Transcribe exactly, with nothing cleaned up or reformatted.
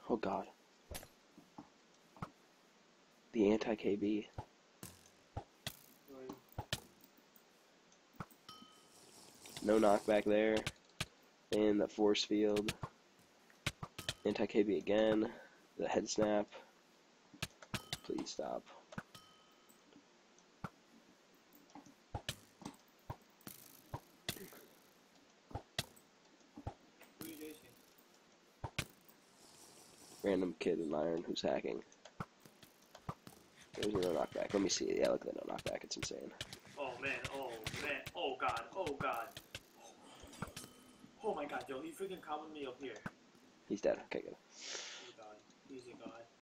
Oh god. The anti-K B. No knockback there. And the force field. Anti-K B again. The head snap. Please stop. Random kid in iron who's hacking. There's a no knockback. Let me see. Yeah, look at that no knockback. It's insane. Oh man, oh man, oh god, oh god. Oh my god, yo, he freaking comboed me up here. He's dead. Okay, good. Oh god, he's a god.